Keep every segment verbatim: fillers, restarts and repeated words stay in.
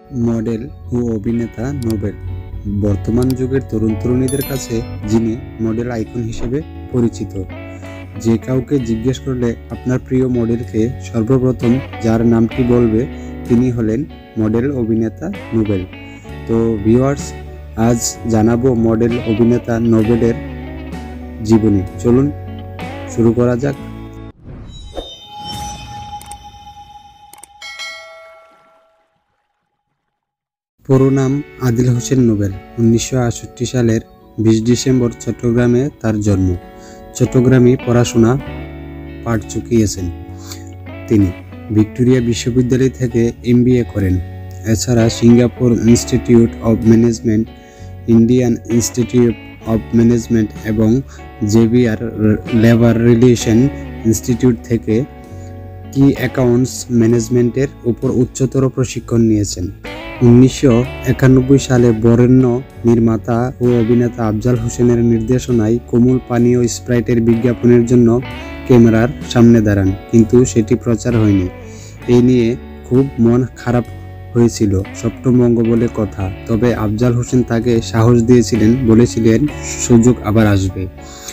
Model ও অভিনেতা Nobel বর্তমান যুগের তরুণ তরুণীদের কাছে যিনি মডেল আইকন হিসেবে পরিচিত। যে কাউকে জিজ্ঞেস করলে আপনার প্রিয় মডেলকে সর্বপ্রথম যার নামটি বলবে তিনি হলেন মডেল অভিনেতা নোবেল। তো ভিউয়ার্স, আজ জানাবো মডেল অভিনেতা নোবেলের জীবনী। চলুন শুরু করা যাক। পুরো নাম আদিল হোসেন নোবেল। উনিশশো আটষট্টি সালের বিশ ডিসেম্বর চট্টগ্রামে তার জন্ম। চট্টগ্রামে পড়াশোনা পাঠ চুকিয়েছেন তিনি। ভিক্টোরিয়া বিশ্ববিদ্যালয় থেকে এমবিএ করেন। এছাড়া Singapore institute of management, Indian institute of management এবং জেভিয়ার লেবার রিলেশন ইনস্টিটিউট থেকে কি অ্যাকাউন্টস ম্যানেজমেন্টের উপর উচ্চতর প্রশিক্ষণ নিয়েছেন। উনিশশো একানব্বই সালে বরেণ্য নির্মাতা ও অভিনেতা আফজাল হোসেনের নির্দেশনায় কোমল পানীয় স্প্রাইটের বিজ্ঞাপনের জন্য ক্যামেরার সামনে দাঁড়ান, কিন্তু সেটি প্রচার হয়নি। এই নিয়ে খুব মন খারাপ হয়েছিল সপ্তমবঙ্গ বলে কথা। তবে আফজাল হোসেন তাকে সাহস দিয়েছিলেন, বলেছিলেন সুযোগ আবার আসবে।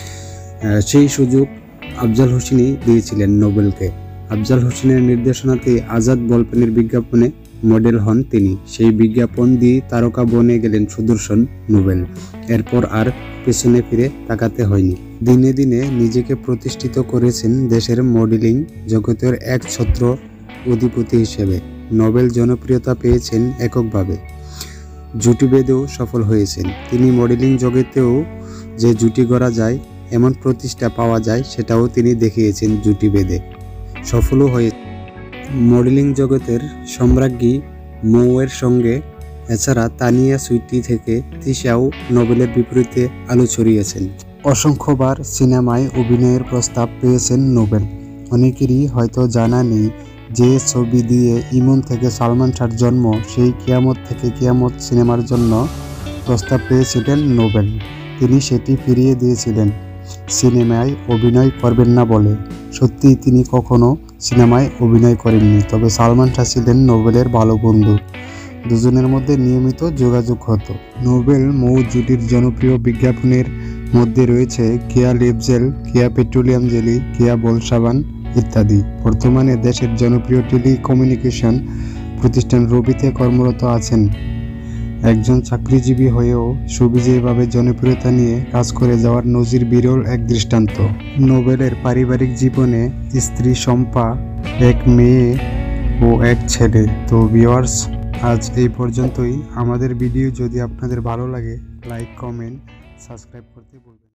সেই সুযোগ আফজাল হোসেনই দিয়েছিলেন নোবেলকে। আফজাল হোসেনের নির্দেশনাতে আজাদ বলপেনের বিজ্ঞাপনে মডেল হন তিনি। সেই বিজ্ঞাপন দিয়ে তারকা বনে গেলেন সুদর্শন নোবেল। এরপর আর পেছনে ফিরে তাকাতে হয়নি। দিনে দিনে নিজেকে প্রতিষ্ঠিত করেছেন দেশের মডেলিং জগতের এক ছত্র অধিপতি হিসেবে। নোবেল জনপ্রিয়তা পেয়েছেন এককভাবে, জুটি বেঁধেও সফল হয়েছেন তিনি। মডেলিং জগতেও যে জুটি গড়া যায়, এমন প্রতিষ্ঠা পাওয়া যায়, সেটাও তিনি দেখিয়েছেন জুটি বেঁধে, সফলও হয়ে। মডেলিং জগতের সম্রাজ্ঞী মৌয়ের সঙ্গে এছাড়া তানিয়া সুইটি থেকে তিশাও নোবেলের বিপরীতে আলো ছড়িয়েছেন। অসংখ্যবার সিনেমায় অভিনয়ের প্রস্তাব পেয়েছেন নোবেল। অনেকেরই হয়তো জানা নেই যে ছবি দিয়ে ইমন থেকে সালমান শাহর জন্ম, সেই কিয়ামত থেকে কিয়ামত সিনেমার জন্য প্রস্তাব পেয়েছিলেন নোবেল। তিনি সেটি ফিরিয়ে দিয়েছিলেন সিনেমায় অভিনয় করবেন না বলে। সত্যিই তিনি কখনো সিনেমায় অভিনয় করেননি, তবে সালমান শাহ ছিলেন নোবেলের ভালো বন্ধু। দুজনের মধ্যে নিয়মিত যোগাযোগ হতো। নোবেল মৌ জুটির জনপ্রিয় বিজ্ঞাপনের মধ্যে রয়েছে Keya lip gel, Keya petroleum jelly, Keya ball সাবান ইত্যাদি। বর্তমানে দেশের জনপ্রিয় টেলিকমিউনিকেশন প্রতিষ্ঠান রবিতে কর্মরত আছেন। একজন চাকরিজীবী হয়েও সুবিজয়ভাবে জনপ্রিয়তা নিয়ে কাজ করে যাওয়ার নজির বিরল এক দৃষ্টান্ত। নোবেলের পারিবারিক জীবনে স্ত্রী শম্পা, এক মেয়ে ও এক ছেলে। তো ভিউয়ার্স, আজ এই পর্যন্তই। আমাদের ভিডিও যদি আপনাদের ভালো লাগে, লাইক, কমেন্ট, সাবস্ক্রাইব করতে ভুলবেন না।